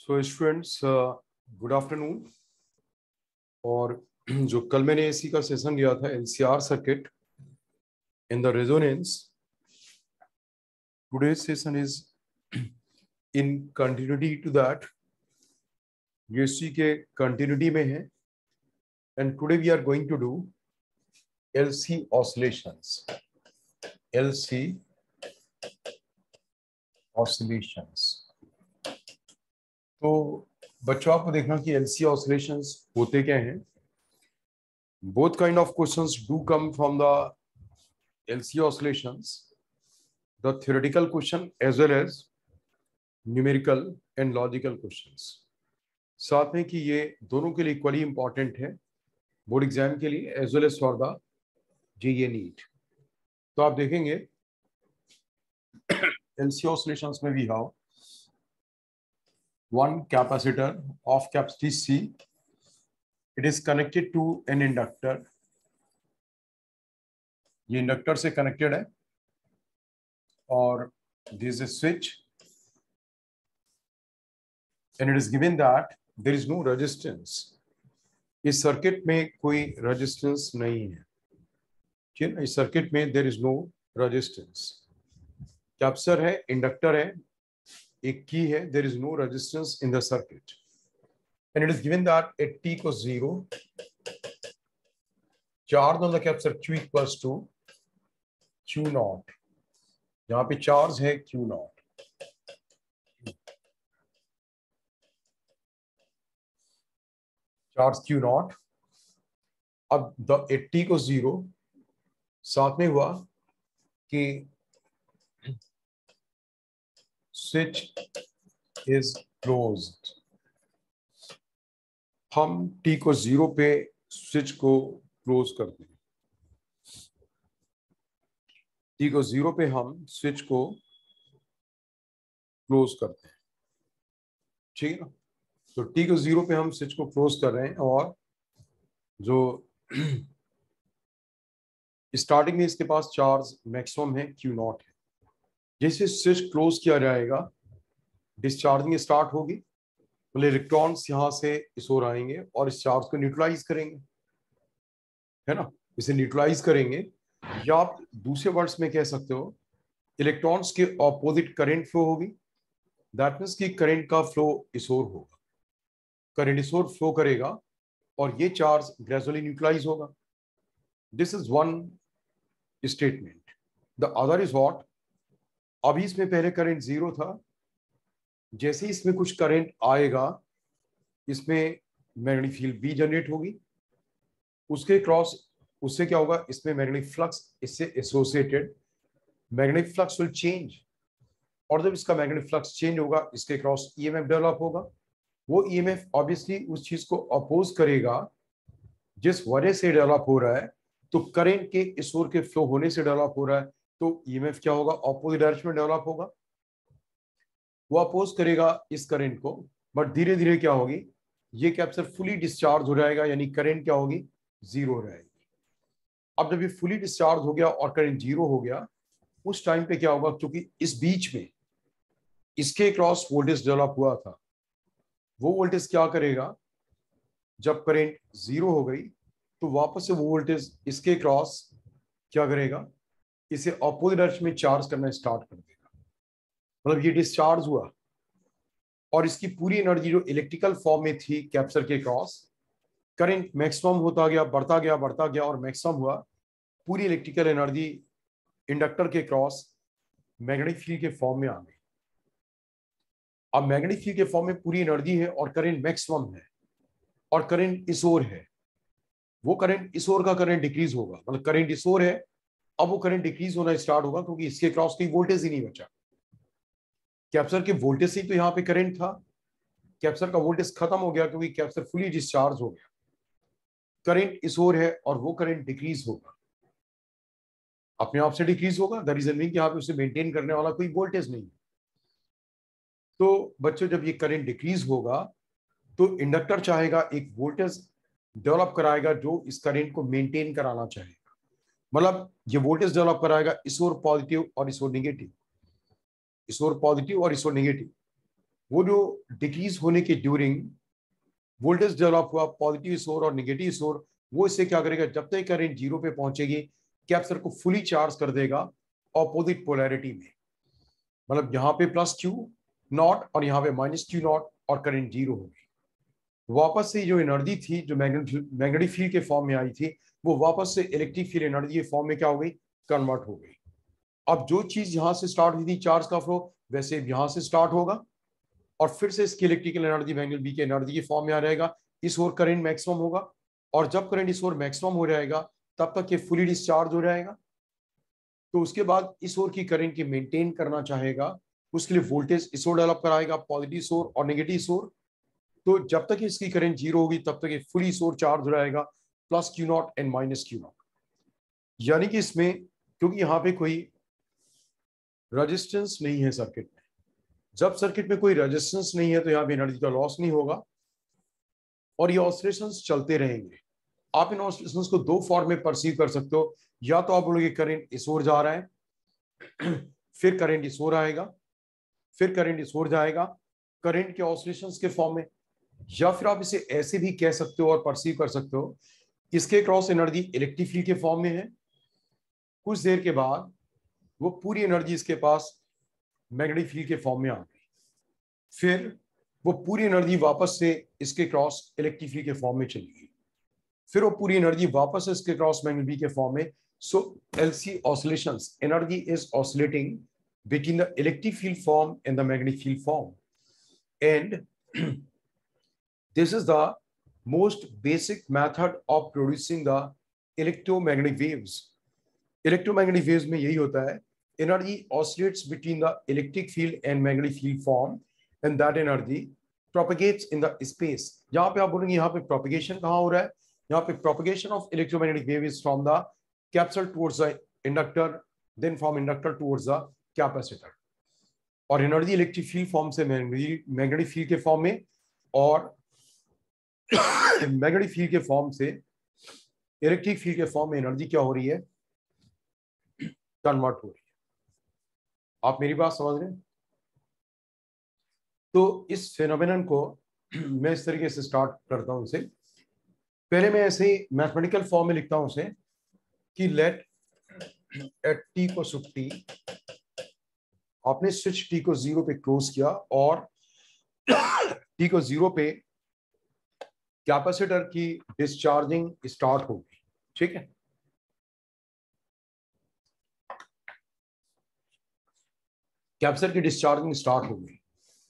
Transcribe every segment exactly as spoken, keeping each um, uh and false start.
So students good afternoon. और जो कल मैंने एसी का सेशन लिया था LCR circuit in the resonance, today session is in continuity to that. USC के कंटिन्यूटी में है and today we are going to do LC oscillations. LC oscillations तो बच्चों आपको देखना कि एलसी ऑसिलेशंस होते क्या हैं। Both kind of questions do come from the LC oscillations, the theoretical question as well as numerical and logical questions। साथ में कि ये दोनों के लिए इक्वली इंपॉर्टेंट है बोर्ड एग्जाम के लिए as well as for the JEE NEET. तो आप देखेंगे एलसी ऑसिलेशंस में we have one capacitor of capacity C. It is connected to an inductor. ये इंडक्टर से कनेक्टेड है और this is a switch and it is given that there is no resistance. इस circuit में कोई resistance नहीं है, ठीक है। इस सर्किट में there is no resistance। Capacitor है, इंडक्टर है, एक की है, there is no resistance in the circuit and it is given that at t equals zero, charge on the capacitor q equals to q naught। यहाँ पे charge है q naught, charge q naught। अब the at t को zero, साथ में हुआ कि switch is closed. हम t को जीरो पे स्विच को क्लोज करते हैं। t को जीरो पे हम स्विच को क्लोज करते हैं, ठीक है ना। तो t को जीरो पे हम स्विच को क्लोज कर रहे हैं और जो स्टार्टिंग में इसके पास चार्ज मैक्सिमम है q नॉट है। जैसे स्विच क्लोज किया जाएगा डिस्चार्जिंग स्टार्ट होगी, मतलब इलेक्ट्रॉन्स यहां से इस ओर आएंगे और इस चार्ज को न्यूट्रलाइज करेंगे, है ना। इसे न्यूट्रलाइज करेंगे या आप दूसरे वर्ड्स में कह सकते हो इलेक्ट्रॉन्स के ऑपोजिट करंट फ्लो होगी। दैट मीन्स कि करंट का फ्लो इस ओर होगा, करंट इस ओर फ्लो करेगा और ये चार्ज ग्रेजुअली न्यूट्रलाइज होगा। This is one statement. The other is what, अभी इसमें पहले करंट जीरो था, जैसे ही इसमें कुछ करंट आएगा इसमें मैग्नेटिक फील्ड बी जनरेट होगी, उसके क्रॉस उससे क्या होगा, इसमें मैग्नेटिक फ्लक्स इससे associated magnetic flux will change, और जब इसका मैग्नेटिक फ्लक्स चेंज होगा इसके क्रॉस ईएमएफ डेवलप होगा। वो ईएमएफ ऑब्वियसली उस चीज को अपोज करेगा जिस वजह से डेवलप हो रहा है। तो करंट के इस ओर के फ्लो होने से डेवलप हो रहा है, तो ईएमएफ क्या होगा, ऑपोजिट डायरेक्शन में डेवलप होगा। वो अपोज करेगा इस करंट को, बट धीरे धीरे क्या होगी, ये कैपेसिटर फुली डिस्चार्ज हो जाएगा, यानी करंट क्या होगी, जीरो रहेगी। अब जब ये फुली डिस्चार्ज हो गया और करंट जीरो हो गया, उस टाइम पे क्या होगा, क्योंकि इस बीच में इसके क्रॉस वोल्टेज डेवलप हुआ था, वो वोल्टेज क्या करेगा, जब करंट जीरो हो गई तो वापस से वो वोल्टेज इसके क्रॉस क्या करेगा, इसे ऑपोजिट डायरेक्शन में चार्ज करना स्टार्ट कर देगा। मतलब ये डिस्चार्ज हुआ और इसकी पूरी एनर्जी जो इलेक्ट्रिकल फॉर्म में थी कैपेसिटर के क्रॉस, करंट मैक्सिमम होता गया, बढ़ता गया बढ़ता गया और मैक्सिमम हुआ, पूरी इलेक्ट्रिकल एनर्जी इंडक्टर के क्रॉस मैग्नेटिक फील्ड के फॉर्म में आ गई। अब मैग्नेटिक फील्ड के फॉर्म में पूरी एनर्जी है और करंट मैक्सिमम है और करंट इस ओर है। वो करंट इस ओर का करंट डिक्रीज होगा, मतलब करंट इस ओर है, अब वो करंट डिक्रीज होना स्टार्ट होगा क्योंकि इसके क्रॉस कोई वोल्टेज ही नहीं बचा। कैपेसिटर के वोल्टेज से तो यहाँ पे करंट था, कैपेसिटर का वोल्टेज खत्म हो गया क्योंकि कैपेसिटर फुली डिस्चार्ज हो गया। करंट इस ओर है और वो करंट डिक्रीज होगा, अपने आप से डिक्रीज होगा। द रीजन बीइंग कि यहाँ पे उसे मेंटेन करने वाला कोई वोल्टेज नहीं है। तो बच्चों जब ये करंट डिक्रीज होगा तो इंडक्टर चाहेगा एक वोल्टेज डेवलप कराएगा जो इस करंट को मेंटेन कराना चाहेगा। मतलब ये वोल्टेज डेवलप कराएगा इस ओर पॉजिटिव और इस ओर नेगेटिव, इस ओर पॉजिटिव और इस ओर नेगेटिव। वो जो डिक्रीज होने के ड्यूरिंग वोल्टेज डेवलप हुआ पॉजिटिव सोर और नेगेटिव सोर, वो इससे क्या करेगा, जब तक करंट जीरो पे पहुंचेगी कैपेसिटर को फुली चार्ज कर देगा ऑपोजिट पोलैरिटी में। मतलब यहाँ पे प्लस क्यू नॉट और यहाँ पे माइनस क्यू नॉट और करंट जीरो हो गई। वापस से जो एनर्जी थी जो मैग्नेटिक फील्ड के फॉर्म में आई थी, वो वापस से इलेक्ट्रिक फील्ड एनर्जी के फॉर्म में क्या हो गई, कन्वर्ट हो गई। अब जो चीज यहां से स्टार्ट हुई थी चार्ज का फ्लो, वैसे यहां से स्टार्ट होगा और फिर से इसकी इलेक्ट्रिकल एनर्जी मैग्नेटिक बी की एनर्जी के फॉर्म में आ जाएगा। इस ओर करंट मैक्सिमम होगा और जब करंट इस ओर मैक्सिमम हो जाएगा तब तक ये फुली डिस्चार्ज हो जाएगा। तो उसके बाद इस ओर की करंट की मेंटेन करना चाहेगा, उसके लिए वोल्टेज इस ओर डेवलप कराएगा, पॉजिटिव सोर और नेगेटिव सोर। तो जब तक इसकी करंट जीरो होगी तब तक ये फुली सोर चार्ज हो जाएगा, plus Q naught and minus Q naught. यानी कि इसमें क्योंकि यहाँ पे कोई रेजिस्टेंस नहीं है सर्किट में, जब सर्किट में कोई रेजिस्टेंस नहीं है तो यहाँ पे एनर्जी का लॉस नहीं होगा और ये ऑसिलेशंस चलते रहेंगे। आप इन ऑसिलेशंस को दो फॉर्म में परसीव कर सकते हो, या तो आप बोलोगे करंट इस ओर जा रहा है फिर करंट इस ओर आएगा, फिर करंट इस ओर जाएगा, करंट के ऑसिलेशंस के फॉर्म में, या फिर आप इसे ऐसे भी कह सकते हो और परसीव कर सकते हो, इसके क्रॉस एनर्जी इलेक्ट्रिक फील्ड के फॉर्म में है, कुछ देर के बाद वो पूरी एनर्जी इसके पास मैग्नेटिक फील्ड के फॉर्म में आ गई, फिर वो पूरी एनर्जी वापस से इसके क्रॉस इलेक्ट्रिक फील्ड के फॉर्म में चली गई, फिर वो पूरी एनर्जी वापस से इसके क्रॉस मैग्नेटिक के फॉर्म में। So LC oscillations, energy is oscillating between the electric field form and the magnetic field form, and this is the most basic method of producing the electromagnetic waves. Electromagnetic waves में यही होता है, energy oscillates between the electric field and magnetic field form and that energy propagates in the space. यहाँ पे आप बोलेंगे यहाँ पे propagation कहाँ हो रहा है, यहाँ पे propagation of electromagnetic wave is from the capacitor towards the inductor, then from inductor towards the capacitor, और एनर्जी इलेक्ट्रिक फील्ड फॉर्म से मैग्नेटिक फील्ड के फॉर्म में और मैग्नेटिक फील्ड के फॉर्म से इलेक्ट्रिक फील्ड के फॉर्म में एनर्जी क्या हो रही है, कन्वर्ट हो रही है। आप मेरी बात समझ रहे हैं? तो इस फेनोमेनन को मैं इस तरीके से स्टार्ट करता हूं इसे। पहले मैं ऐसे मैथमेटिकल फॉर्म में लिखता हूं उसे कि लेट एट टी को सुख टी, आपने स्विच टी को जीरो पे क्लोज किया और टी को जीरो पे कैपेसिटर की डिस्चार्जिंग स्टार्ट हो गई, ठीक है। कैपेसिटर की डिस्चार्जिंग स्टार्ट हो गई,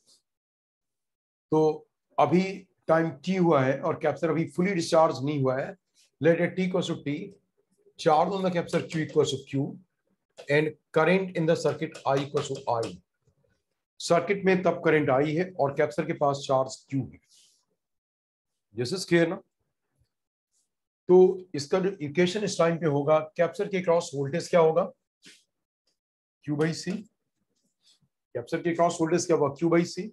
तो अभी टाइम टी हुआ है और कैपेसिटर अभी फुली डिस्चार्ज नहीं हुआ है। लेट एट टी को सु T, charge on the capacitor Q equal to Q and current in the circuit I equal to I. Circuit में तब करंट आई है और कैपेसिटर के पास चार्ज क्यू है। दिस इज क्लियर ना? तो इसका जो इक्वेशन इस टाइम पे होगा, कैपेसिटर के क्रॉस वोल्टेज क्या होगा, क्यू बाई सी। कैपेसिटर के क्रॉस वोल्टेज क्या होगा, Q by C.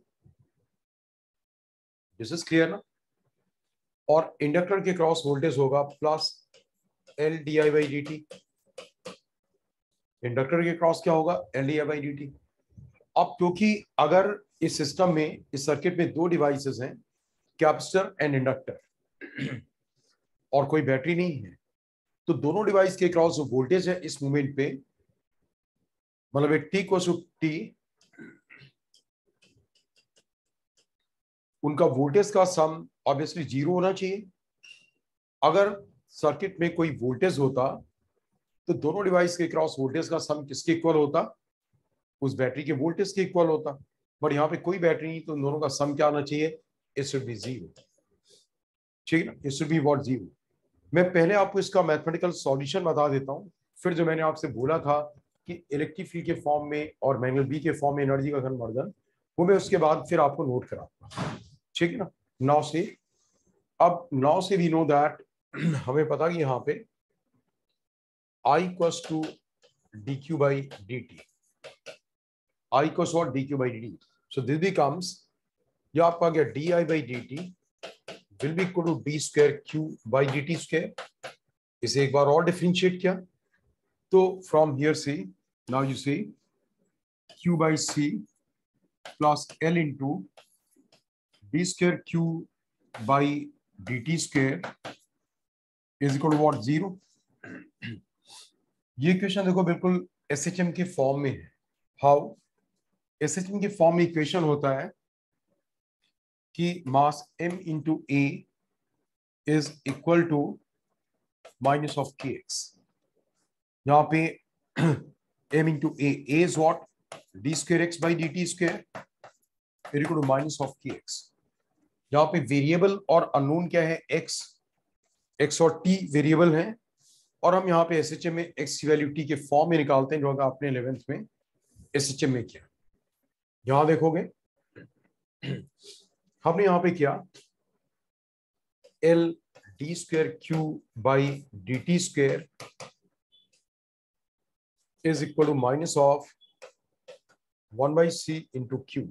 This is clear ना? और इंडक्टर के क्रॉस वोल्टेज होगा plus L D I by D T. Inductor के क्रॉस क्या होगा, L D I by D T. अब क्योंकि अगर इस सिस्टम में, इस सर्किट में दो डिवाइसेस हैं, कैपेसिटर एंड इंडक्टर, और कोई बैटरी नहीं है, तो दोनों डिवाइस के क्रॉस जो वोल्टेज है इस मोमेंट पे, मतलब टी को टी, उनका वोल्टेज का सम ऑब्वियसली जीरो होना चाहिए। अगर सर्किट में कोई वोल्टेज होता तो दोनों डिवाइस के क्रॉस वोल्टेज का सम किसके इक्वल होता, उस बैटरी के वोल्टेज के इक्वल होता। बट यहाँ पे कोई बैटरी नहीं, तो दोनों का सम क्या आना चाहिए, इट शुड बी जीरो, ठीक है ना, it should be what, zero. मैं पहले आपको इसका मैथमेटिकल सॉल्यूशन बता देता हूँ, फिर जो मैंने आपसे बोला था कि इलेक्ट्रिक फील्ड के फॉर्म में और मैग्नेटिक बी के फॉर्म में एनर्जी का कन्वर्जन, वो मैं उसके बाद फिर आपको नोट कराऊंगा, ठीक है ना। नाउ से अब नाउ से वी नो दैट, हमें पता कि यहाँ पे I equals to dq by dt, I equals what, dq by dt. So this becomes, ये आपका गया di by dt will be equal to d square q by dt square. इसे एक बार और डिफरेंशिएट किया तो फ्रॉम हियर से now you see q by c plus L into D square Q by D T square is equal to what, zero. ये equation देखो बिल्कुल S H M के फॉर्म में है। हाउ? एस एच एम के form में इक्वेशन होता है कि mass m into A is equal to minus of K X. यहाँ पे m into A is what, D square x by D T square equal to minus of K X. यहाँ पे variable और unknown क्या है, x, x और t variable हैं, और हम यहाँ पे एस एच एम में x की वैल्यू t के फॉर्म में निकालते हैं, जो आपने इलेवेंथ में एस एच एम में किया। यहां देखोगे हमने यहां पे किया L D square Q by D T square is equal to minus of one by C into Q.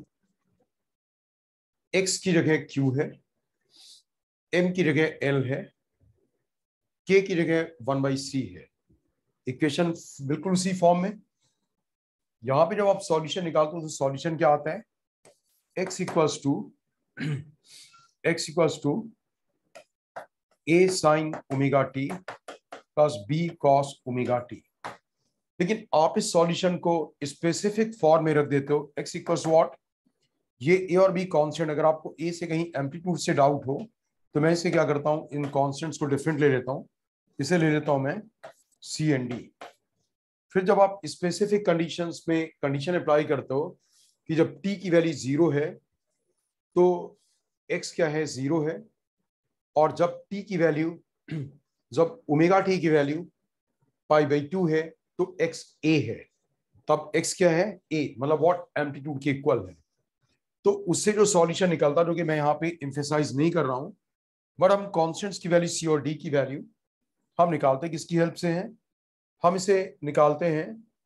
X की जगह क्यू है, एम की जगह एल है, के की जगह वन बाई सी है। इक्वेशन बिल्कुल उसी फॉर्म में। यहां पे जब आप सॉल्यूशन निकालते हो तो सॉल्यूशन क्या आता है, x equals to x equals to a sine omega T plus b cos omega T. लेकिन आप इस सॉल्यूशन को स्पेसिफिक फॉर्म में रख देते हो, x इक्वल्स व्हाट, ये a और b कांस्टेंट। अगर आपको a से कहीं एम्पलीट्यूड से डाउट हो तो मैं इसे क्या करता हूं, इन कांस्टेंट्स को डिफरेंट ले लेता हूं। इसे ले लेता हूं मैं c एंड d। फिर जब आप स्पेसिफिक कंडीशंस में कंडीशन अप्लाई करते हो कि जब t की वैल्यू जीरो है तो x क्या है, जीरो है, और जब t की वैल्यू जब ओमेगा t की वैल्यू पाई बाई टू है तो x a है, तब x क्या है, a, मतलब व्हाट, एम्पलीट्यूड के इक्वल है। तो उससे जो सॉल्यूशन निकलता, जो कि मैं यहाँ पे एम्फेसाइज नहीं कर रहा हूं, बट हम कॉन्स्टेंट्स की वैल्यू c और d की वैल्यू हम निकालते हैं किसकी हेल्प से हैं, हम इसे निकालते हैं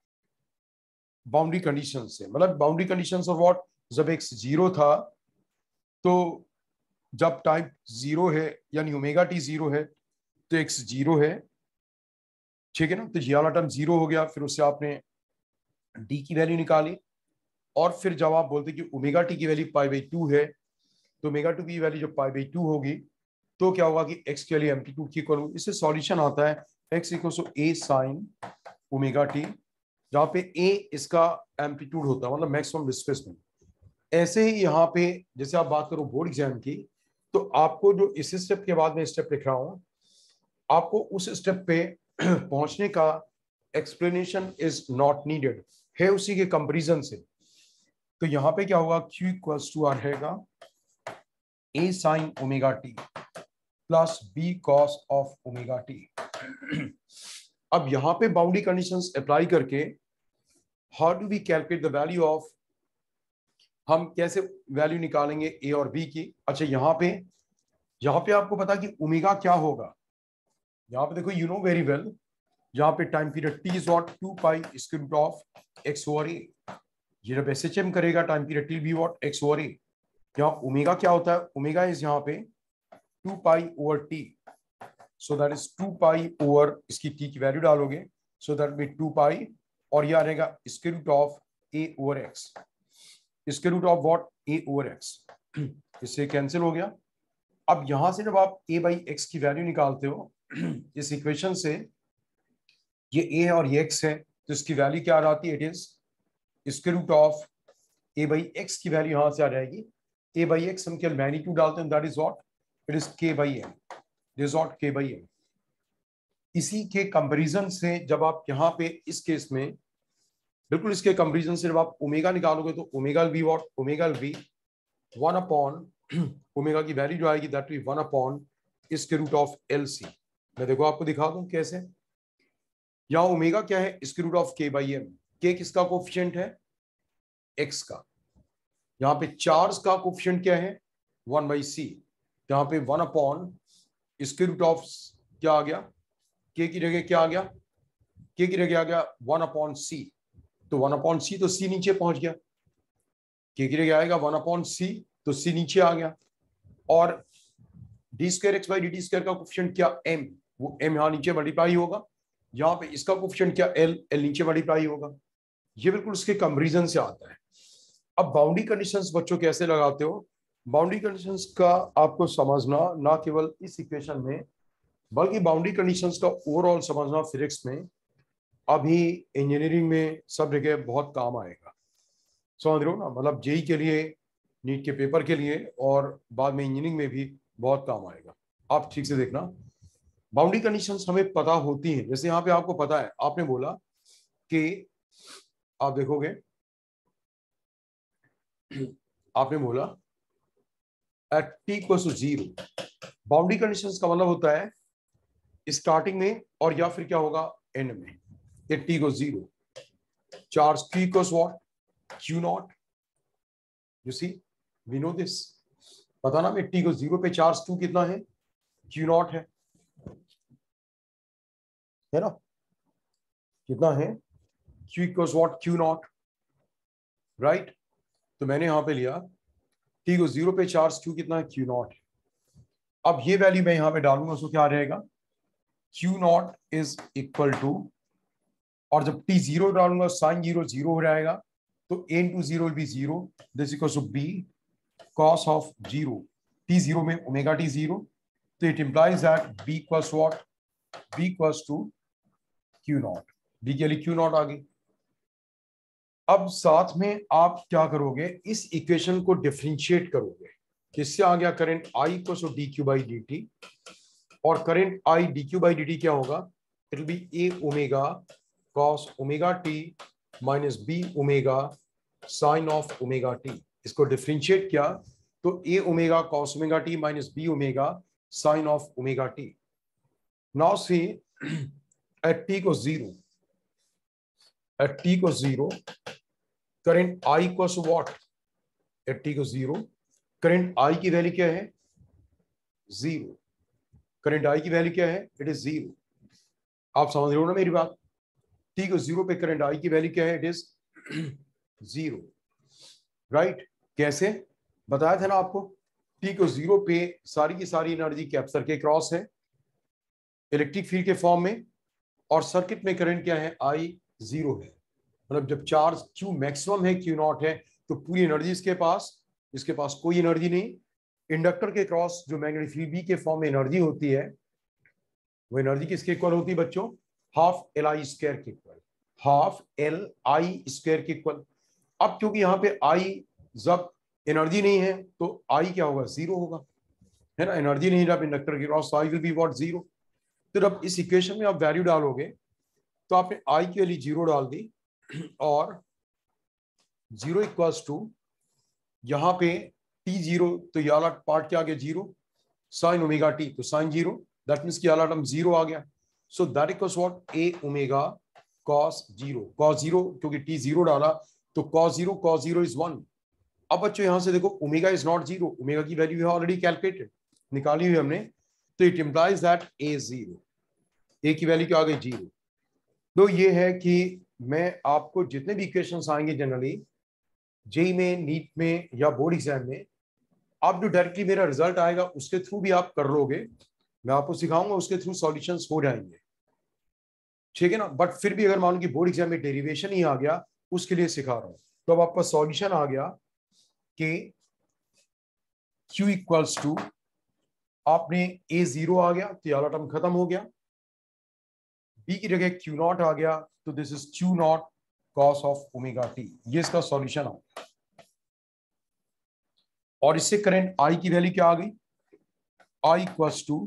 बाउंड्री कंडीशन से। मतलब बाउंड्री कंडीशन ऑफ व्हाट, जब x जीरो था तो जब टाइम जीरो है यानी ओमेगा टी जीरो है तो x जीरो है, ठीक है ना। तो ये वाला टर्म जीरो हो गया, फिर उससे आपने d की वैल्यू निकाली, और फिर जब आप बोलते कि ओमेगा टी की वैल्यू पाई बाई टू है तो ओमेगा टू की वैल्यू जब पाई बाई टू होगी तो क्या होगा कि x की वैल्यू एम्पलीट्यूड की इक्वल होगी। इससे सॉल्यूशन आता है x equal to a sine omega t, जहां पे a इसका एम्पलीट्यूड होता है, मतलब मैक्सिमम डिस्प्लेसमेंट। ऐसे ही यहाँ पे जैसे आप बात करो बोर्ड एग्जाम की, तो आपको जो इस स्टेप के बाद में स्टेप लिख रहा हूं, आपको उस स्टेप पे पहुंचने का एक्सप्लेनेशन इज नॉट नीडेड, है उसी के कंपैरिजन से। तो यहाँ पे क्या होगा, Q इक्वल्स टू आ रहेगा a sine omega T plus b cos of omega t. अब यहाँ पे बाउंड्री कंडीशंस अप्लाई करके how do we calculate the value of, हम कैसे वैल्यू निकालेंगे a और b की। अच्छा, यहाँ पे यहाँ पे आपको पता कि ओमेगा क्या होगा, यहाँ पे देखो, यू नो वेरी वेल, यहाँ पे time period t is what, two pi square root of x over a। ये जब एस एच एम करेगा time period t be what, x over a। यहाँ ओमेगा क्या होता है, ओमेगा इज यहाँ पे two pi over t, so that is two pi over, इसकी t की वैल्यू डालोगे, so that be two pi, और ये आ रहेगा square root of a over x, square root of what, a over x। इससे कैंसिल हो गया। अब यहां से जब आप a बाई एक्स की वैल्यू निकालते हो इस इक्वेशन से, ये a है और ये x है, तो इसकी वैल्यू क्या आ जाती है, it is square root of a by x की वैल्यू यहां से आ जाएगी, a बाई एक्स हम केवल मैग्नीट्यूड डालते हैं, that is what, it is k by m, this is what, k by m। इसी के कंपैरिजन से जब आप यहाँ पे इस केस में बिल्कुल इसके कंपैरिजन से जब आप ओमेगा निकालोगे तो omega will be what, omega will be one upon omega की वैल्यू जो आएगी that will be one upon square root of L C. मैं देखो आपको दिखा दूं कैसे। यहाँ ओमेगा क्या है, square root of k by m. K किसका कोफिशिएंट है, एक्स का। यहाँ पे चार्ज का कोफिशिएंट क्या है, वन बाई सी। यहाँ पे one upon square root of क्या आ गया, के की जगह क्या आ गया, के की जगह आ गया वन अपॉन सी, तो वन अपॉन सी, तो सी नीचे पहुंच गया, के की जगह आएगा वन अपॉन सी, तो सी नीचे आ गया, और d square x by D T square का कोफिशिएंट क्या, एम, वो एम यहाँ नीचे मल्टीप्लाई होगा, यहाँ पे इसका कोफिशिएंट क्या, एल, एल नीचे मल्टीप्लाई होगा। ये बिल्कुल उसके कंपैरिजन से आता है। अब बाउंड्री कंडीशंस बच्चों कैसे लगाते हो? बाउंड्री कंडीशंस का आपको समझना ना केवल इस इक्वेशन में, बल्कि बाउंड्री कंडीशंस का ओवरऑल समझना फिजिक्स में, अभी इंजीनियरिंग में सब जगह बहुत काम आएगा। समझ रहे हो ना? मतलब जेई के लिए, नीट के पेपर के लिए, और बाद में इंजीनियरिंग में भी बहुत काम आएगा। आप ठीक से देखना, बाउंड्री कंडीशंस हमें पता होती हैं। जैसे यहाँ पे आपको पता है, आपने बोला कि आप देखोगे, आपने बोला at t equals to zero, boundary conditions का मतलब होता है स्टार्टिंग में, और या फिर क्या होगा एंड में। At t equals zero, charge q equals what, q naught. You see, we know this, पता ना, में टी को जीरो पे चार्ज q कितना है, q नॉट है है ना? कितना है, q equals what, q naught, right? तो मैंने यहां पे लिया t को जीरो पे चार्ज q कितना है, q नॉट। अब ये वैल्यू मैं यहां पे डालूंगा, उसको क्या रहेगा, q naught is equal to, और जब t जीरो डालूंगा साइन जीरो जीरो हो जाएगा, तो a into zero will be zero, this equals to b cos of zero, t zero में ओमेगा t जीरो, तो it implies that b equals what, b equals to q naught, b के लिए q not आ गई। अब साथ में आप क्या करोगे, इस इक्वेशन को डिफरेंशिएट करोगे, किससे आ गया, current I equals to D Q by D t, और current I d Q by D t क्या होगा, it will be a omega cos omega t minus b omega sine of omega t। इसको differentiate किया तो a omega cos omega t minus b omega sine of omega t। Now see at t को zero, at t को zero, current I equals to what, eight t को zero, current I की value क्या है, zero. Current I की value क्या है, it is zero. आप समझ रहे हो ना मेरी बात? t को जीरो पे करंट I की वैल्यू क्या है, इट इज जीरो, राइट? कैसे बताया था ना आपको, t को जीरो पे सारी की सारी एनर्जी कैपेसिटर के क्रॉस है इलेक्ट्रिक फील्ड के फॉर्म में, और सर्किट में करंट क्या है, I जीरो है। मतलब जब चार्ज Q मैक्सिमम है, Q नॉट है, तो पूरी एनर्जी इसके पास, इसके पास कोई एनर्जी नहीं। इंडक्टर के क्रॉस जो मैग्नेटिक फील्ड B के फॉर्म में एनर्जी होती है, वो एनर्जी किसके इक्वल होती है बच्चों, हाफ एल आई स्क्वायर के equal, half L I square के इक्वल। अब क्योंकि यहाँ पे I जब एनर्जी नहीं है तो I क्या होगा, जीरो होगा, है ना? एनर्जी नहीं जब इंडक्टर के cross, I will be what, zero. तो जब इस इक्वेशन में आप वैल्यू डालोगे, तो आपने I के लिए जीरो डाल दी, और जीरो इक्वल्स टू, यहां पे टी जीरो, तो ये वाला पार्ट क्या आ गया, जीरो, साइन ओमेगा टी, तो साइन जीरो, दैट मींस कि वाला टर्म जीरो आ गया। So that equals what, A omega cos zero, cos zero, क्योंकि टी जीरो डाला तो cos zero, cos zero is one. अब बच्चों यहां से देखो, omega is not zero, omega की वैल्यू है ऑलरेडी कैलकुलेटेड, निकाली हुई हमने, तो it implies that A zero, A की वैल्यू क्या आ गई, जीरो। तो ये है कि मैं आपको जितने भी इक्वेशंस आएंगे जनरली जेई में, नीट में, या बोर्ड एग्जाम में, आप जो डायरेक्टली मेरा रिजल्ट आएगा उसके थ्रू भी आप कर लोगे, मैं आपको सिखाऊंगा, उसके थ्रू सॉल्यूशंस हो जाएंगे, ठीक है ना? बट फिर भी अगर मान लो कि बोर्ड एग्जाम में डेरिवेशन ही आ गया, उसके लिए सिखा रहा हूं, तो अब आपका सॉल्यूशन आ गया कि Q इक्वल्स टू, आपने ए जीरो आ गया तो वाला टर्म खत्म हो गया, B की जगह Q नॉट आ गया, तो this is Q naught cos of omega T, ये इसका सॉल्यूशन आ गया। और इससे करंट I की वैल्यू क्या आ गई, I equals to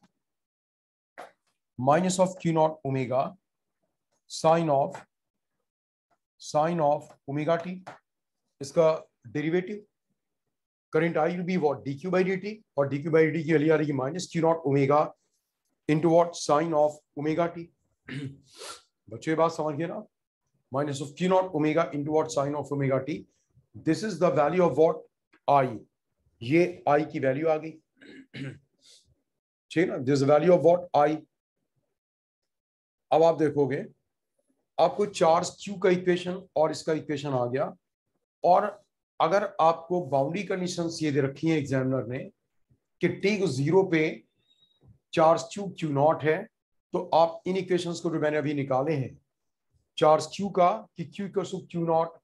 minus of Q naught omega sine of, sine of omega t, इसका derivative, current I will be what, d Q by D t, और d Q by D t की value आ रही है minus Q naught omega into what, sine of omega t. बच्चों ये बात समझ गए ना, minus of Q naught omega into what, sine of omega t, this is the value of what, I, ये I की वैल्यू आ गई, ठीक है ना, this value of what, I। अब आप देखोगे, आपको चार्ज Q का इक्वेशन और इसका इक्वेशन आ गया, और अगर आपको बाउंड्री कंडीशंस ये दे रखी है एग्जामिनर ने कि t को जीरो पे चार्ज Q Q नॉट है, तो आप इन इक्वेशंस को जो मैंने अभी निकाले हैं चार्ज Q का, कि Q equal to Q naught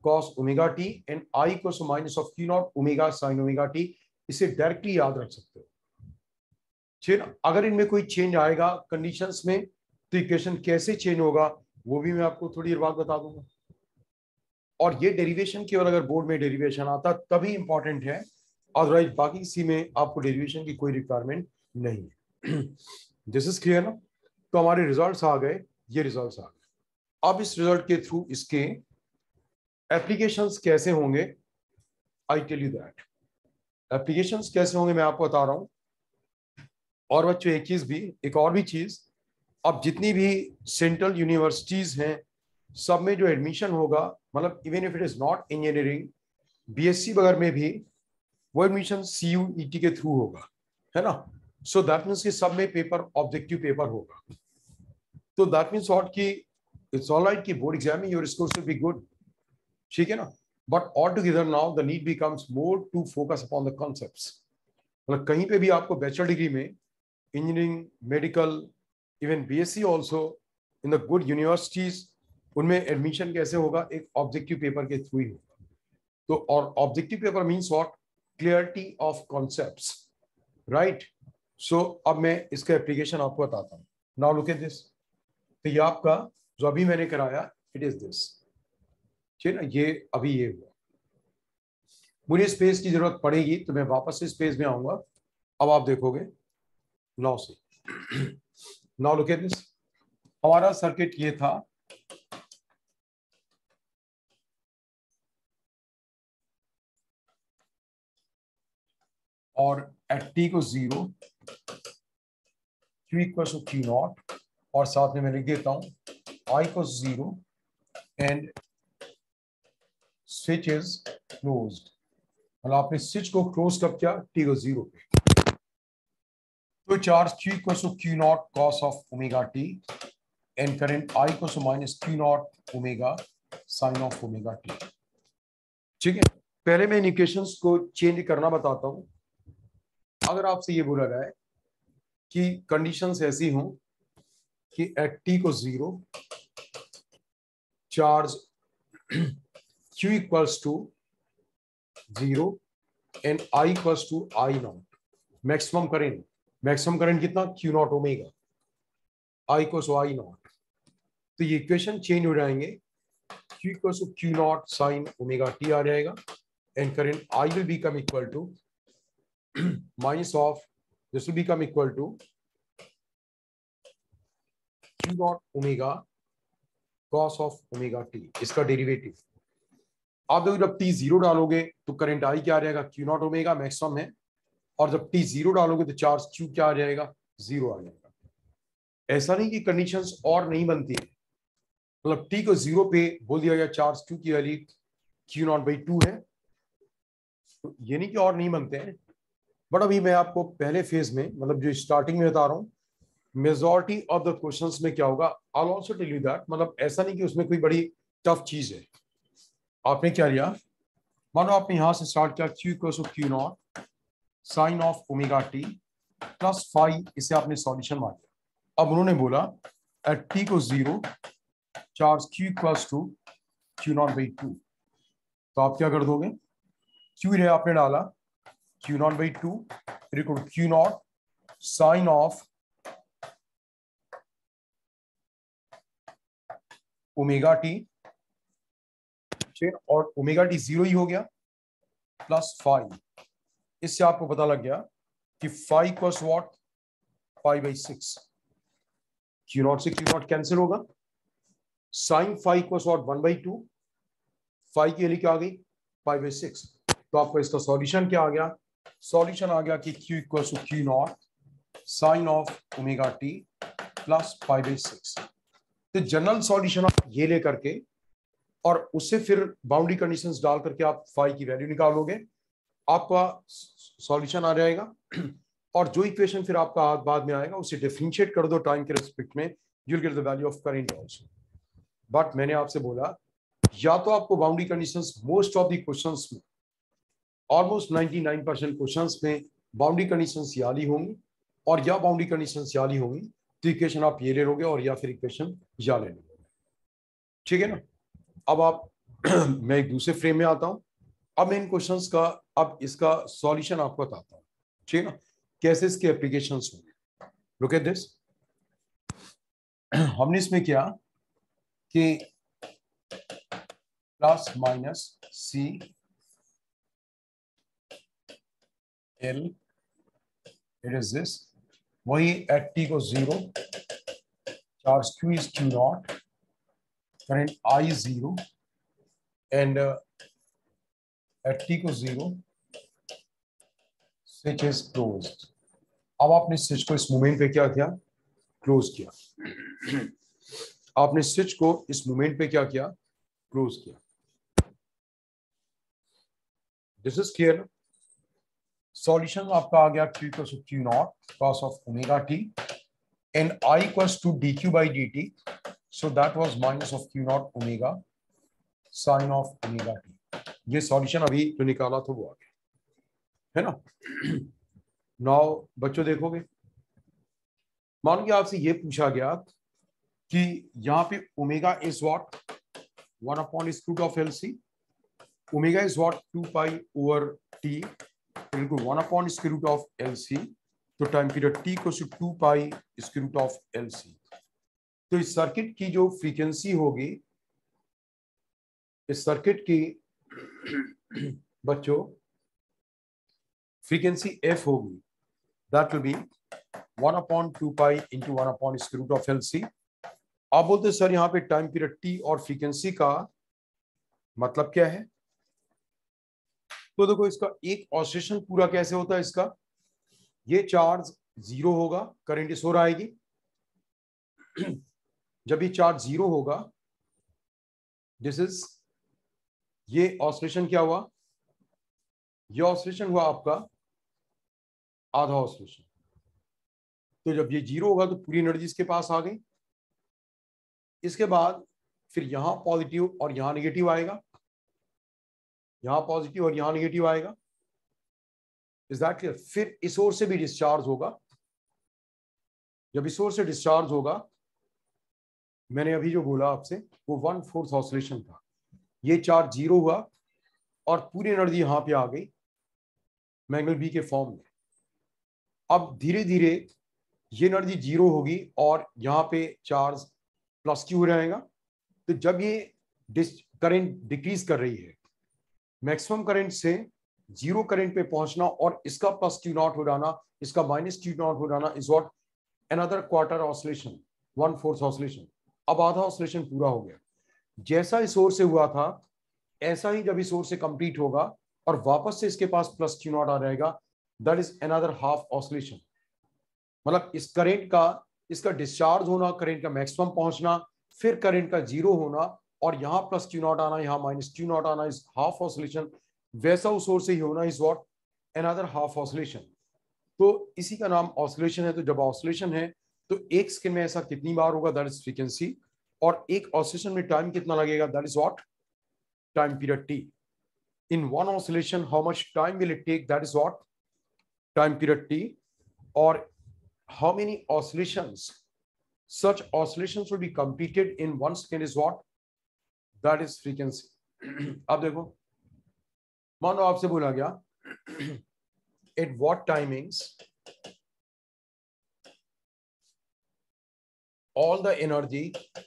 cos omega T and i equals to minus of Q naught omega sin omega t. इसे डायरेक्टली याद रख सकते हो। ठीक है, अगर इनमें कोई चेंज आएगा कंडीशंस में तो इक्वेशन कैसे चेंज होगा वो भी मैं आपको थोड़ी देर बाद बता दूंगा। और ये डेरिवेशन केवल अगर बोर्ड में डेरिवेशन आता तभी इंपॉर्टेंट है, अदरवाइज बाकी सी में आपको डेरिवेशन की कोई रिक्वायरमेंट नहीं है। दिस इज क्लियर ना। तो हमारे रिजल्ट्स आ गए, ये रिजल्ट्स आ गए। अब इस रिजल्ट के थ्रू इसके एप्लीकेशंस कैसे होंगे, I tell you that. Applications कैसे होंगे मैं आपको बता रहा हूं। और बच्चों एक चीज भी, एक और भी चीज, अब जितनी भी सेंट्रल यूनिवर्सिटीज हैं सब में जो एडमिशन होगा, मतलब even if it is not engineering, BSc वगैरह में भी वो एडमिशन सीयूईटी के थ्रू होगा, है ना। सो दैट मीन्स कि सब में पेपर ऑब्जेक्टिव पेपर होगा। तो दैट मीन्स व्हाट कि इट्स ऑल राइट कि बोर्ड एग्जाम में your score will be good, ठीक है ना। But all together now the need becomes more to focus upon the concepts. मतलब कहीं पे भी आपको बैचलर डिग्री में engineering, medical, even BSc also in the good universities, उनमें एडमिशन कैसे होगा, एक ऑब्जेक्टिव पेपर के थ्रू ही होगा। तो और objective paper means what, clarity of concepts, right. So अब मैं इसका एप्लीकेशन आपको बताता हूं। Now look at this. तो ये आपका जो अभी मैंने कराया, इट इज दिस, ठीक है ना। ये अभी ये हुआ, मुझे स्पेस की जरूरत पड़ेगी तो मैं वापस से स्पेस में आऊंगा। अब आप देखोगे नौ से। Now look at this. हमारा सर्किट ये था, और एट टी को zero, q equal to Q naught, और साथ में मैं लिख देता हूं आई को zero and switch is closed. मतलब आपने स्विच को क्लोज कब किया, टी को जीरो पे। तो charge q equal to Q naught cos of omega T and current I equal to minus Q naught omega sine of omega t, ठीक है। पहले मैं इन इक्वेशंस को चेंज करना बताता हूं। अगर आपसे ये बोला जाए कि कंडीशंस ऐसी हों कि एट टी को zero charge Q equals to zero and I equals to I naught, maximum current, maximum current कितना, Q naught omega, I equals to I naught. तो ये इक्वेशन चेंज हो जाएंगे, Q equals to Q naught sine omega t आ जाएगा and current I will become equal to minus of, this will become equal to Q naught omega cos of omega t, इसका derivative. आप देखो जब T zero डालोगे तो current I क्या आ जाएगा, क्यू नॉट ओमेगा मैक्सिमम है, और जब टी जीरो डालोगे तो चार्ज क्यू क्या आ जाएगा, जीरो आ जाएगा। ऐसा नहीं कि कंडीशंस और नहीं बनती है, मतलब टी को जीरो पे बोल दिया गया चार्ज क्यू की value q naught by two है, तो ये नहीं कि और नहीं बनते हैं। बट अभी मैं आपको पहले फेज में, मतलब जो स्टार्टिंग में बता रहा हूँ, मेजॉरिटी ऑफ द क्वेश्चंस में क्या होगा, I will also tell you that. मतलब ऐसा नहीं कि उसमें कोई बड़ी टफ चीज है। आपने क्या लिया, मानो आपने यहां से स्टार्ट किया q equal to Q naught sine of omega T plus five, इसे आपने सॉल्यूशन मान लिया। अब उन्होंने बोला एट टी को zero charge q equals to Q naught by two, तो आप क्या कर दोगे, क्यू रे आपने डाला q naught by two equal to Q naught sine of omega T, और ओमेगा टी जीरो ही हो गया, प्लस फाइव। इससे आपको पता लग गया कि five equals what, five by six, q naught से क्यू नॉट कैंसिल होगा, sine five equals what, one by two, five की वैल्यू क्या आ गई, फाइव बाई सिक्स। तो आपको इसका सॉल्यूशन क्या आ गया, सॉल्यूशन आ गया कि q equals to Q naught sine of omega T plus five by six. तो जनरल सॉल्यूशन आप ये लेकर के और उससे फिर बाउंड्री कंडीशंस डाल करके आप फाइव की वैल्यू निकालोगे, आपका सॉल्यूशन आ जाएगा। और जो इक्वेशन फिर आपका बाद में आएगा उसे डिफरेंशिएट कर दो टाइम के रिस्पेक्ट में, you will get the value of current also. But मैंने आपसे बोला या तो आपको boundary conditions, most of the questions में, almost ninety nine percent questions में बाउंड्री कंडीशंस याली होंगी, और या बाउंड्री कंडीशंस याली होंगी तो इक्वेशन आप ये ले लोगे, और या फिर इक्वेशन या ले लोगे, ठीक है ना। अब आप मैं एक दूसरे फ्रेम में आता हूं। अब मैं इन क्वेश्चंस का अब इसका सॉल्यूशन आपको बताता हूं, ठीक है ना, कैसे इसके एप्लीकेशंस होंगे। Look at this. हमने इसमें किया कि plus minus C L, it is this, वही एट टी को zero, charge Q is Q naught, current I zero, and at T को जीरो, स्विच इज क्लोज्ड। अब आपने स्विच को इस मोमेंट पे क्या किया, क्लोज किया। आपने स्विच को इस मोमेंट पे क्या किया, क्लोज किया। This is clear. सॉल्यूशन आपका आ गया Q equals to Q naught cos of omega T and I equals to D Q by D T, so that was minus of Q naught omega sine of omega T. ये solution अभी जो निकाला था वो आ गया, है ना। Now बच्चों देखोगे, मान लो आपसे ये पूछा गया कि यहाँ पे omega is what, one upon square root of L C, omega is what, two pi over T into one upon square root of L C, तो टाइम पीरियड टी को two pi square root of L C. तो इस circuit की जो frequency होगी, इस circuit की बच्चों फ्रीक्वेंसी एफ होगी, that will be one upon two pi into one upon square root of L C. आप बोलते सर यहाँ पे टाइम पीरियड टी और फ्रीक्वेंसी का मतलब क्या है, तो देखो इसका एक ऑसिलेशन पूरा कैसे होता है इसका, ये चार्ज जीरो होगा, करंट इस ओर आएगी। जब ये चार्ज जीरो होगा, दिस इज, ये ऑसिलेशन क्या हुआ, ये ऑसिलेशन हुआ आपका आधा ऑसिलेशन। तो जब ये जीरो होगा तो पूरी एनर्जी इसके पास आ गई। इसके बाद फिर यहां पॉजिटिव और यहां नेगेटिव आएगा, यहां पॉजिटिव और यहां नेगेटिव आएगा, इज दैट क्लियर। फिर इस ओर से भी डिस्चार्ज होगा, जब इस ओर से डिस्चार्ज होगा, मैंने अभी जो बोला आपसे वो वन फोर्थ ऑसिलेशन था। ये चार्ज जीरो हुआ और पूरी एनर्जी यहां पे आ गई मैंगल बी के फॉर्म में। अब धीरे धीरे ये एनर्जी जीरो होगी और यहां पे चार्ज प्लस क्यू रहेगा। तो जब ये करंट डिक्रीज कर रही है, मैक्सिमम करंट से जीरो करंट पे पहुंचना और इसका प्लस क्यू नॉट हो जाना, इसका माइनस क्यू नॉट हो जाना, is what another quarter oscillation, one fourth oscillation. अब आधा ऑसिलेशन पूरा हो गया। जैसा इस ओर से हुआ था ऐसा ही जब इस ओर से कंप्लीट होगा और वापस से इसके पास प्लस क्यू नॉट आ जाएगा, that is another half oscillation. मतलब इस करंट का, इसका डिस्चार्ज होना, करंट का मैक्सिमम पहुंचना, फिर करंट का जीरो होना और यहां प्लस क्यू नॉट आना, यहां माइनस क्यू नॉट आना, इज हाफ ऑसिलेशन। वैसा उस ओर से ही होना is what another half oscillation. तो इसी का नाम ऑसिलेशन है। तो जब ऑसिलेशन है तो एक सेकंड में ऐसा कितनी बार होगा, दैट इज फ्रीक्वेंसी। और एक ऑसिलेशन में टाइम कितना लगेगा, that is what time period T. In one oscillation how much time will it take, that is what time period T. और how many oscillations, such oscillations will be completed in one second is what, that is frequency। अब देखो, मान लो आपसे बोला गया at what timings all the energy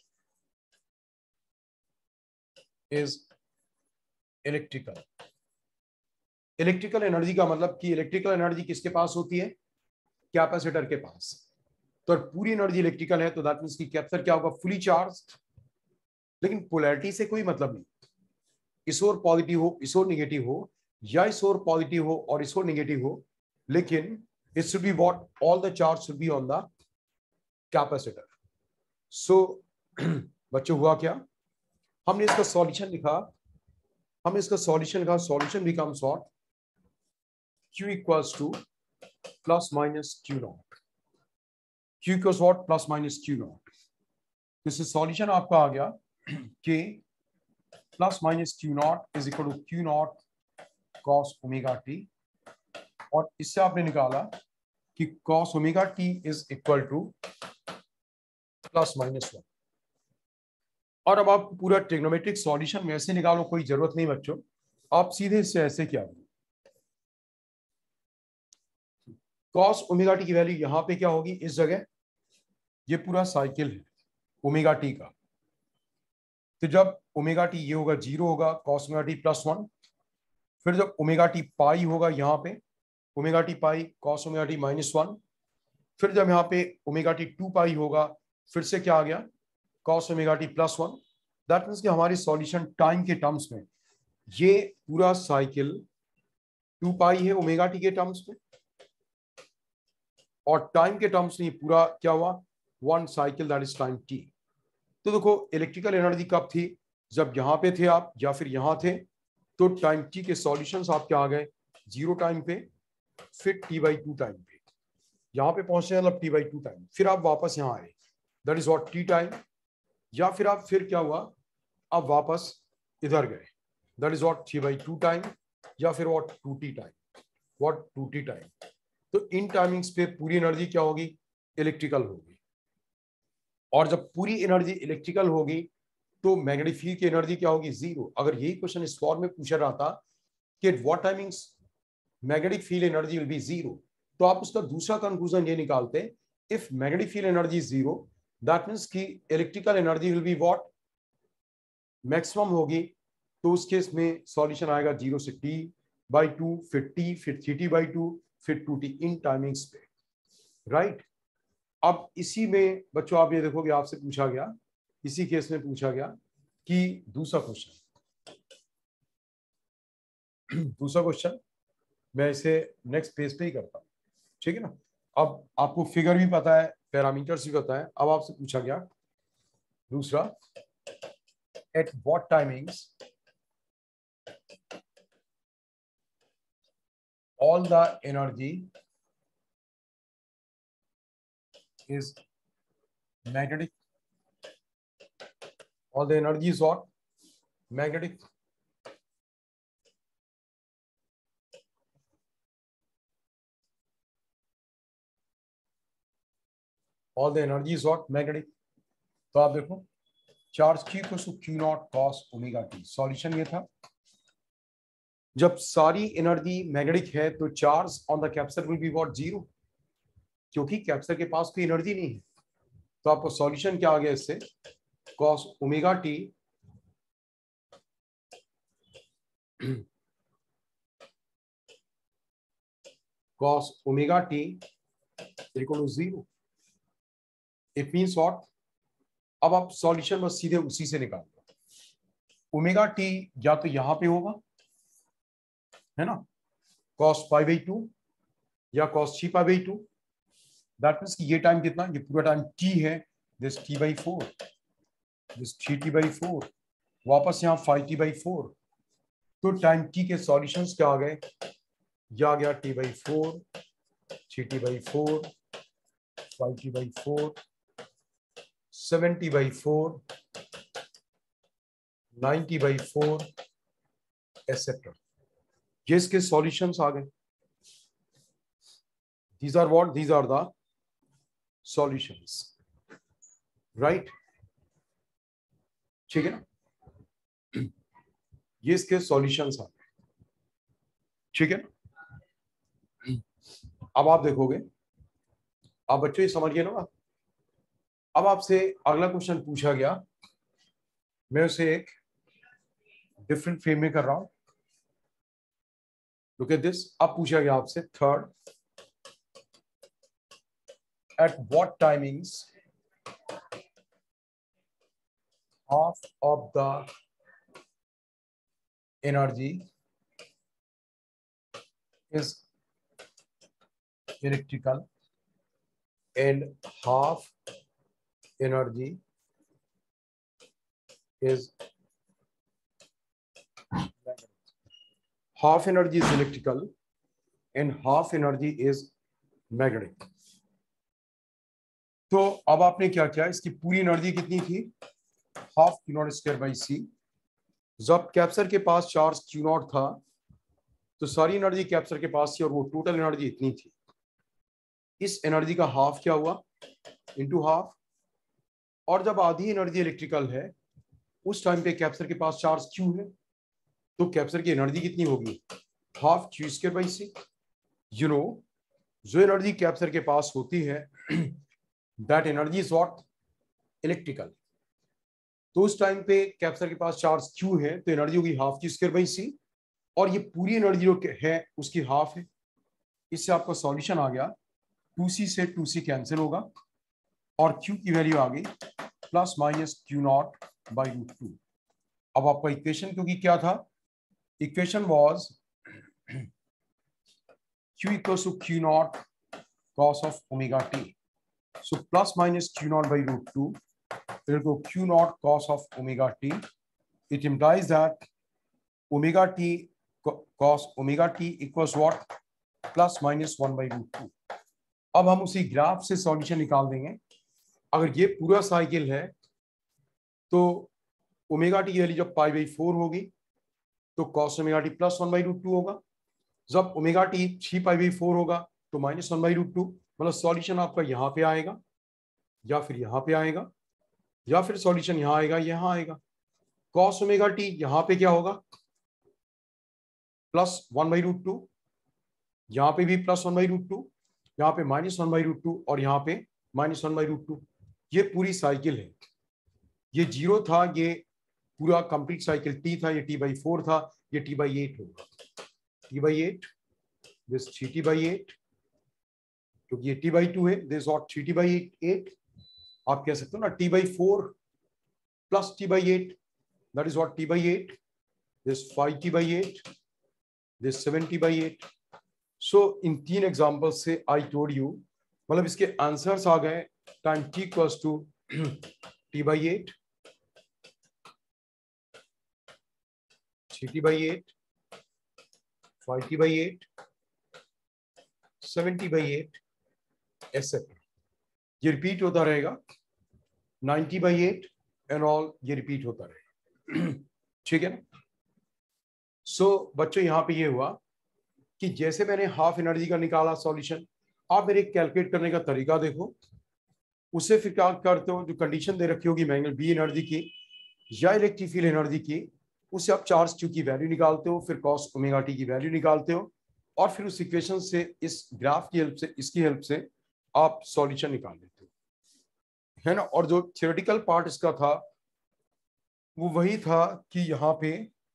is electrical। Electrical energy का मतलब कि इलेक्ट्रिकल एनर्जी किसके पास होती है, कैपेसिटर के पास। तो पूरी एनर्जी इलेक्ट्रिकल है तो दैट मींस की कैपेसिटर क्या होगा, फुली चार्ज। लेकिन पोलैरिटी से कोई मतलब नहीं, इस ओर पॉजिटिव हो इस ओर नेगेटिव हो, या इस ओर पॉजिटिव हो और इस ओर नेगेटिव हो, लेकिन it should be what, all the charge should be on the capacitor. So बच्चों हुआ क्या, हमने इसका सॉल्यूशन लिखा, हमने इसका सॉल्यूशन लिखा, solution becomes what, Q equals to plus minus Q naught, Q equals what, plus minus Q naught. तो सॉल्यूशन आपका आ गया कि plus minus Q naught is equal to Q naught cos omega T, और इससे आपने निकाला कि cos omega T is equal to plus minus one. और अब आप पूरा ट्रिग्नोमेट्रिक सॉल्यूशन में ऐसे निकालो, कोई जरूरत नहीं बच्चों, आप सीधे इससे ऐसे क्या कॉस ओमेगा टी की वैल्यू यहां पे क्या होगी इस जगह, ये पूरा साइकिल है ओमेगा टी का, तो जब ओमेगा टी ये होगा जीरो होगा cos omega T plus one, फिर जब ओमेगा टी पाई होगा यहाँ पे omega T pi cos omega T minus one, फिर जब यहाँ पे ओमेगा टी टू पाई होगा फिर से क्या आ गया cos omega T plus one. That means कि हमारी सॉल्यूशन टाइम के टर्म्स में ये पूरा साइकिल टू पाई है ओमेगा टी के टर्म्स में, और टाइम के टर्म्स में पूरा क्या हुआ one cycle that is time T. तो देखो इलेक्ट्रिकल एनर्जी कब थी, जब यहाँ पे थे आप या फिर यहाँ थे, तो टाइम टी के सॉल्यूशंस आपके आ गए जीरो टाइम पे, फिर टी बाई टू टाइम पे, यहाँ पे पहुंचने मतलब टी बाई टू टाइम, फिर आप वापस यहाँ आए that is what T time, या फिर आप फिर क्या हुआ आप वापस इधर गए that is what three by two time, या फिर what two T time, what two T time. तो इन टाइमिंग्स पे पूरी एनर्जी क्या होगी इलेक्ट्रिकल होगी, और जब पूरी एनर्जी इलेक्ट्रिकल होगी तो मैग्नेटिक फील्ड की एनर्जी क्या होगी जीरो। अगर यही क्वेश्चन इस फॉर्म में पूछा रहा था कि what timings magnetic field energy will be zero, तो आप उसका दूसरा कंक्लूजन ये निकालते if magnetic field energy zero that means की electrical energy will be what maximum होगी, तो उस केस में सॉल्यूशन आएगा जीरो से टी बाई टू, फिर टी, फिर थ्री टी बाई टू, फिर टू टी इन टाइमिंग्स पे, राइट। अब इसी में बच्चों आप ये देखोगे आपसे पूछा गया, इसी केस में पूछा गया कि दूसरा क्वेश्चन दूसरा क्वेश्चन मैं इसे नेक्स्ट पेज पे ही करता हूं, ठीक है ना। अब आपको फिगर भी पता है, पैरामीटर्स भी पता है, अब आपसे पूछा गया दूसरा at what timings all the energy is magnetic, all the energy is what magnetic, all the energy is what magnetic। तो आप देखो charge Q equals to Q naught cos omega T, solution ये था जब सारी एनर्जी मैग्नेटिक है तो charge on the capacitor will be what zero, क्योंकि कैप्सूल के पास कोई एनर्जी नहीं है। तो आपको सॉल्यूशन क्या आ गया इससे cos omega T cos omega T equal to zero. It means what, अब आप सॉल्यूशन बस सीधे उसी से निकाल दो, ओमेगा टी या तो यहां पे होगा है ना cos पाई बाई टू या cos three pi by two, that means कि ये टाइम कितना, ये पूरा टाइम t है, this t by four, this three T by four, वापस यहाँ फाइव टी बाई फोर, तो टाइम t के सॉल्यूशंस क्या आ गए, ये आ गया t by four, three T by four, five T by four, seven T by four, nine T by four etcetera, ये इसके सॉल्यूशंस आ गए। These are what? These are the solutions, right? ठीक है ना, ये इसके सॉल्यूशंस आ गए, ठीक है ना। अब आप देखोगे, आप बच्चों ये समझ गए ना। अब आपसे अगला क्वेश्चन पूछा गया, मैं उसे एक डिफरेंट फ्रेम में कर रहा हूं, लुक एट दिस। अब पूछा गया आपसे third, at what timings half of the energy is electrical and half energy is half energy is electrical and half energy is magnetic। तो अब आपने क्या किया, इसकी पूरी एनर्जी कितनी थी half Q naught square by C. जब कैप्सर के पास चार्ज क्यू नॉट था तो सारी एनर्जी कैप्सर के पास थी और वो टोटल एनर्जी इतनी थी, इस एनर्जी का हाफ क्या हुआ इनटू हाफ, और जब आधी एनर्जी इलेक्ट्रिकल है उस टाइम पे कैप्सर के पास चार्ज क्यू है, तो कैप्सर की एनर्जी कितनी होगी, half Q square by C. You know जो एनर्जी कैप्सर के पास होती है that energy is what, electrical. तो उस टाइम पे कैप्सर के पास चार्ज क्यू है तो एनर्जी होगी half Q square by C, और ये पूरी एनर्जी जो है उसकी हाफ है। इससे आपका सॉल्यूशन आ गया, टू सी से टू सी कैंसिल होगा और Q की वैल्यू आ गई plus minus Q naught by root two. अब आपका इक्वेशन क्योंकि क्या था, equation was Q equals to Q naught cos of omega T, so plus minus Q naught by root two equal to Q naught cos of omega T. It implies that omega T cos omega T equals what, plus minus one by root two. अब हम उसी graph से solution निकाल देंगे। अगर ये पूरा cycle है तो ओमेगा टी की वैल्यू जब पाई बाई फोर होगी तो cos omega T plus one by root two होगा। जब omega T three pi by four होगा तो minus one by root two. मतलब सॉल्यूशन आपका यहाँ पे आएगा या फिर यहाँ पे आएगा या फिर सॉल्यूशन यहाँ आएगा यहाँ आएगा। कॉस ओमेगा टी यहाँ पे क्या होगा, plus one by root two, यहाँ पे भी plus one by root two, यहाँ पे minus one by root two और यहाँ पे minus one by root two. ये पूरी साइकिल है। ये जीरो था, ये पूरा कंप्लीट साइकिल टी था, ये टी बाई फोर था, ये टी बाई एट होगा, T by eight, this three T by eight, क्योंकि ये टी बाई टू है, दिस और थ्री टी बाई एट। आप कह सकते हो ना T by four plus T by eight, that is what T by eight, this five T by eight, this seven T by eight. So इन तीन example से आई टोल्ड यू, मतलब इसके आंसर्स आ गए time T equals to T by eight, three T by eight, five T by eight, seven T by eight, etcetera. ये repeat होता रहेगा, ninety by eight and all, ये repeat होता रहेगा। ठीक है ना। सो so, बच्चों यहाँ पे ये हुआ कि जैसे मैंने हाफ एनर्जी का निकाला सॉल्यूशन, आप मेरे कैलकुलेट करने का तरीका देखो। उससे फिर क्या करते हो, जो कंडीशन दे रखी होगी मैंगल बी एनर्जी की या इलेक्ट्रिक फील्ड एनर्जी की, उससे आप चार्ज क्यू की वैल्यू निकालते हो, फिर कॉस ओमेगा टी की वैल्यू निकालते हो और फिर उस इक्वेशन से, इस ग्राफ की हेल्प से, इसकी हेल्प से आप सॉल्यूशन निकाल लेते हो, है ना। और जो थियोरेटिकल पार्ट इसका था वो वही था कि यहाँ पे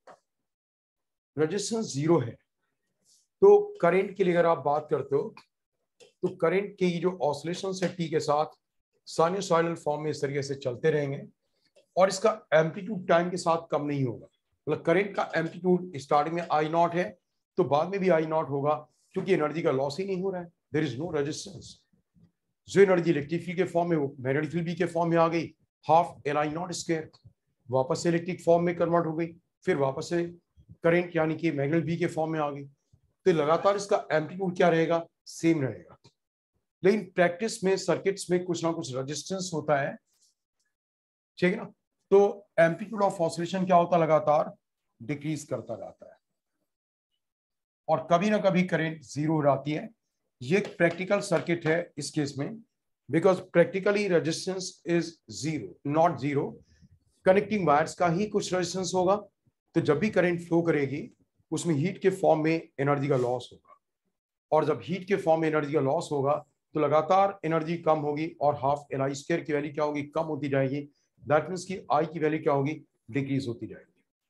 रेजिस्टेंस जीरो है, तो करंट के लिए अगर आप बात करते हो तो करंट के जो ऑसिलेशन है टी के साथ साइनसॉइडल फॉर्म में इस तरीके से चलते रहेंगे और इसका एम्पलीट्यूड टाइम के साथ कम नहीं होगा। मतलब करंट का एम्पलीट्यूड स्टार्टिंग में आई नॉट है तो बाद में भी आई नॉट होगा, क्योंकि एनर्जी का लॉस ही नहीं हो रहा है, देयर इज नो रेजिस्टेंस। जो एनर्जी इलेक्ट्रिक फील्ड के फॉर्म में, वो मैग्नेटिक फील्ड बी के फॉर्म में आ गई, half L I naught square, वापस से इलेक्ट्रिक फॉर्म में कन्वर्ट हो गई, फिर वापस से करंट यानी कि मैग्नेटिक बी के फॉर्म में आ गई। तो लगातार इसका एम्पलीट्यूड क्या रहेगा, सेम रहेगा। लेकिन प्रैक्टिस में सर्किट्स में कुछ ना कुछ रेजिस्टेंस होता है, ठीक है ना। तो एम्पलीट्यूड ऑफ ऑसिलेशन क्या होता है, लगातार डिक्रीज करता जाता है और कभी ना कभी करंट जीरो हो जाती है। ये प्रैक्टिकल सर्किट है इस केस में, because practically resistance is zero, not zero. Connecting wires का ही कुछ रेजिस्टेंस होगा, तो जब भी करंट फ्लो करेगी उसमें हीट के फॉर्म में एनर्जी का लॉस होगा, और जब हीट के फॉर्म में एनर्जी का लॉस होगा तो लगातार एनर्जी कम होगी और हाफ एल आई स्क्वायर की वैल्यू क्या होगी, कम होती जाएगी। दैट मीन्स की आई की वैल्यू क्या होगी, डिक्रीज होती जाएगी।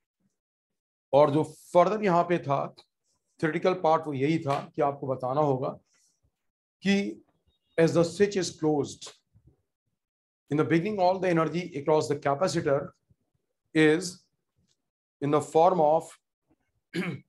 और जो फर्दर यहाँ पे था थ्योरेटिकल पार्ट, वो यही था कि आपको बताना होगा कि as the switch is closed in the beginning all the energy across the capacitor is in the form of